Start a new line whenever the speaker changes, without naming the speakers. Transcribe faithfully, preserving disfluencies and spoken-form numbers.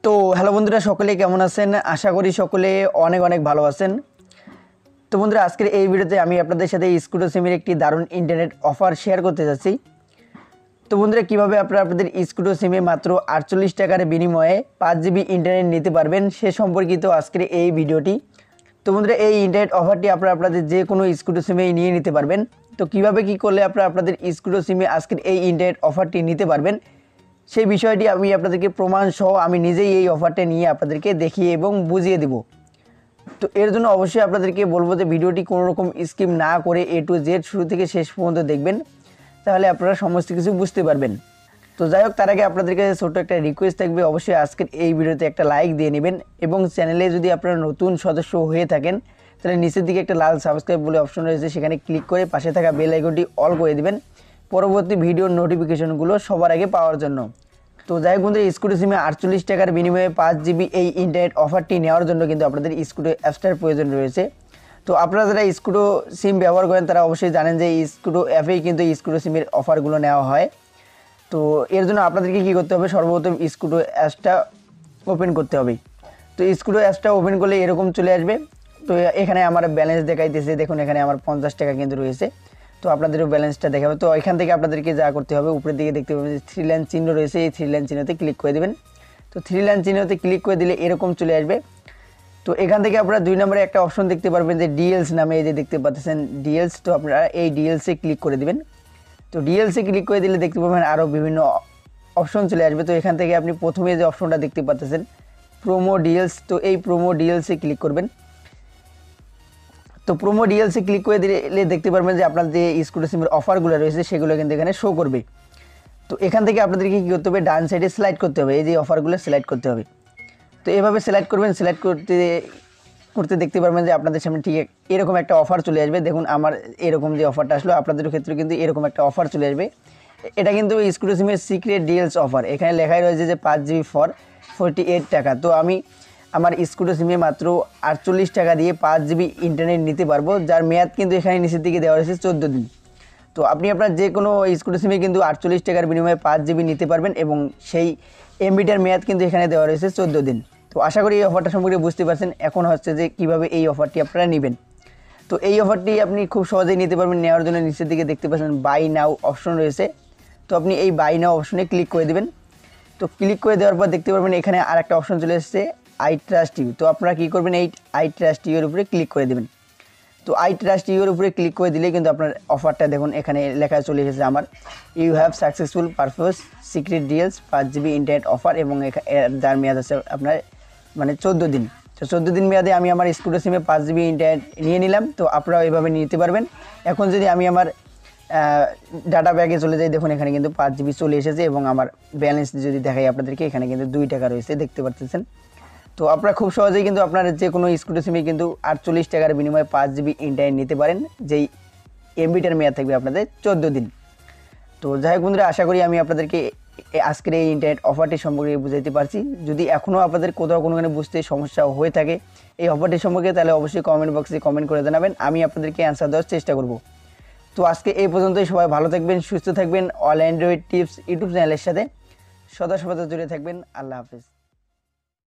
তো হ্যালো বন্ধুরা, সকলে কেমন আছেন? আশা করি সকলে অনেক অনেক ভালো আছেন। তো বন্ধুরা, আজকের এই ভিডিওতে আমি আপনাদের সাথে স্কিটো সিমের একটি দারুণ ইন্টারনেট অফার শেয়ার করতে যাচ্ছি। তো বন্ধুরা, কীভাবে আপনারা আপনাদের স্কিটো সিমে মাত্র আটচল্লিশ টাকার বিনিময়ে পাঁচ জিবি ইন্টারনেট নিতে পারবেন সে সম্পর্কিত আজকের এই ভিডিওটি। তো বন্ধুরা, এই ইন্টারনেট অফারটি আপনারা আপনাদের যে কোনো স্কিটো সিমেই নিয়ে নিতে পারবেন। তো কীভাবে কী করলে আপনারা আপনাদের স্কিটো সিমে আজকের এই ইন্টারনেট অফারটি নিতে পারবেন সেই বিষয়টি আমি আপনাদেরকে প্রমাণ সহ আমি নিজেই এই অফারটা নিয়ে আপনাদেরকে দেখিয়ে এবং বুঝিয়ে দেব। তো এর জন্য অবশ্যই আপনাদেরকে বলবো যে ভিডিওটি কোনো রকম স্কিপ না করে এ টু জেড শুরু থেকে শেষ পর্যন্ত দেখবেন, তাহলে আপনারা সমস্ত কিছু বুঝতে পারবেন। তো যাই হোক, তার আগে আপনাদের কাছে ছোট্ট একটা রিকোয়েস্ট থাকবে, অবশ্যই আজকের এই ভিডিওতে একটা লাইক দিয়ে নেবেন এবং চ্যানেলে যদি আপনারা নতুন সদস্য হয়ে থাকেন তাহলে নিচের দিকে একটা লাল সাবস্ক্রাইব বলে অপশন রয়েছে, সেখানে ক্লিক করে পাশে থাকা বেল আইকনটি অল করে দিবেন পরবর্তী ভিডিওর নোটিফিকেশনগুলো সবার আগে পাওয়ার জন্য। তো যাই হোক বন্ধুরা, স্কিটো সিমে আটচল্লিশ টাকার বিনিময়ে পাঁচ জিবি এই ইন্টারনেট অফারটি নেওয়ার জন্য কিন্তু আপনাদের স্কিটো অ্যাপসটার প্রয়োজন রয়েছে। তো আপনারা যারা স্কিটো সিম ব্যবহার করেন তারা অবশ্যই জানেন যে স্কিটো অ্যাপেই কিন্তু স্কিটো সিমের অফারগুলো নেওয়া হয়। তো এর জন্য আপনাদেরকে কী করতে হবে, সর্বপ্রথম স্কিটো অ্যাপসটা ওপেন করতে হবে। তো স্কিটো অ্যাপসটা ওপেন করলে এরকম চলে আসবে। তো এখানে আমার ব্যালেন্স দেখাইতেছে, দেখুন এখানে আমার পঞ্চাশ টাকা কিন্তু রয়েছে। তো আপনাদেরও ব্যালেন্সটা দেখাবে। তো এখান থেকে আপনাদেরকে যা করতে হবে, উপরের দিকে দেখতে পাবেন যে থ্রি লাইন চিহ্ন রয়েছে, এই থ্রি লাইন চিহ্নতে ক্লিক করে দেবেন। তো থ্রি লাইন চিহ্নতে ক্লিক করে দিলে এরকম চলে আসবে। তো এখান থেকে আপনারা দুই নম্বরে একটা অপশন দেখতে পারবেন যে ডিএলস নামে, এই যে দেখতে পাচ্ছেন ডিএলস। তো আপনারা এই ডিএলসে ক্লিক করে দেবেন। তো ডিএলসে ক্লিক করে দিলে দেখতে পাবেন আরও বিভিন্ন অপশন চলে আসবে। তো এখান থেকে আপনি প্রথমে যে অপশনটা দেখতে পাচ্ছেন প্রোমো ডিএলস, তো এই প্রোমো ডিএলসে ক্লিক করবেন। তো প্রোমো ডিএলসে ক্লিক করে দিলে দেখতে পারবেন যে আপনার যে স্কিটো সিমের অফারগুলো রয়েছে সেগুলো কিন্তু এখানে শো করবে। তো এখান থেকে আপনাদেরকে কী করতে হবে, ডান সাইডে সিলেক্ট করতে হবে, এই যে অফারগুলো সিলেক্ট করতে হবে। তো এভাবে সিলেক্ট করবেন। সিলেক্ট করতে করতে দেখতে পারবেন যে আপনাদের সামনে ঠিক এরকম একটা অফার চলে আসবে। দেখুন আমার এরকম যে অফারটা আসলো, আপনাদের ক্ষেত্রে কিন্তু এরকম একটা অফার চলে আসবে। এটা কিন্তু স্কিটো সিমের সিক্রেট ডিএলস অফার। এখানে লেখাই রয়েছে যে পাঁচ জিবি ফর ফোরটি এইট টাকা। তো আমি আমার স্কিটো সিমে মাত্র আটচল্লিশ টাকা দিয়ে পাঁচ জিবি ইন্টারনেট নিতে পারবো, যার মেয়াদ কিন্তু এখানে নিচের দিকে দেওয়া রয়েছে চোদ্দো দিন। তো আপনি আপনার যে কোনো স্কিটো সিমে কিন্তু আটচল্লিশ টাকার বিনিময়ে পাঁচ জিবি নিতে পারবেন এবং সেই এমবিটার মেয়াদ কিন্তু এখানে দেওয়া রয়েছে চোদ্দো দিন। তো আশা করি এই অফারটা সম্পর্কে বুঝতে পারছেন। এখন হচ্ছে যে কীভাবে এই অফারটি আপনারা নেবেন। তো এই অফারটি আপনি খুব সহজেই নিতে পারবেন। নেওয়ার জন্য নিচের দিকে দেখতে পাচ্ছেন বাই নাও অপশন রয়েছে। তো আপনি এই বাই নাও অপশনে ক্লিক করে দেবেন। তো ক্লিক করে দেওয়ার পর দেখতে পারবেন এখানে আর একটা অপশন চলে এসেছে আই ট্রাস্ট ইউ। তো আপনারা কী করবেন, এই আই ট্রাস্ট ইউর উপরে ক্লিক করে দেবেন। তো আই ট্রাস্ট ইউর উপরে ক্লিক করে দিলে কিন্তু আপনার অফারটা দেখুন এখানে লেখা চলে এসেছে আমার you have successful purpose secret ডিএলস পাঁচ জিবি ইন্টারনেট অফার এবং যার মেয়াদ আছে আপনার মানে চোদ্দো দিন। তো চোদ্দো দিন মেয়াদে আমি আমার স্কিটো সিমে পাঁচ জিবি ইন্টারনেট নিয়ে নিলাম। তো আপনারাও এইভাবে নিতে পারবেন। এখন যদি আমি আমার ডাটা ব্যাগে চলে যাই, দেখুন এখানে কিন্তু পাঁচ জিবি চলে এসেছে এবং আমার ব্যালেন্স যদি দেখাই আপনাদেরকে, এখানে কিন্তু দুই টাকা রয়েছে, দেখতে পাচ্ছেন। তো আপনারা খুব সহজেই কিন্তু আপনার যে কোনো স্কিটো সিমে কিন্তু আটচল্লিশ টাকার বিনিময়ে পাঁচ জিবি ইন্টারনেট নিতে পারেন, যেই এমবিটার মেয়াদ থাকবে আপনাদের চোদ্দো দিন। তো যাই হোক বন্ধুরা, আশা করি আমি আপনাদেরকে আজকের এই ইন্টারনেট অফারটি সম্পর্কে বুঝাইতে পারছি। যদি এখনও আপনাদের কোথাও কোনোখানে বুঝতে সমস্যা হয়ে থাকে এই অফারটি সম্পর্কে, তাহলে অবশ্যই কমেন্ট বক্সে কমেন্ট করে জানাবেন, আমি আপনাদেরকে অ্যান্সার দেওয়ার চেষ্টা করব। তো আজকে এই পর্যন্তই। সবাই ভালো থাকবেন, সুস্থ থাকবেন। অল অ্যান্ড্রয়েড টিপস ইউটিউব চ্যানেলের সাথে সদা সর্বদা জুড়ে থাকবেন। আল্লাহ হাফেজ।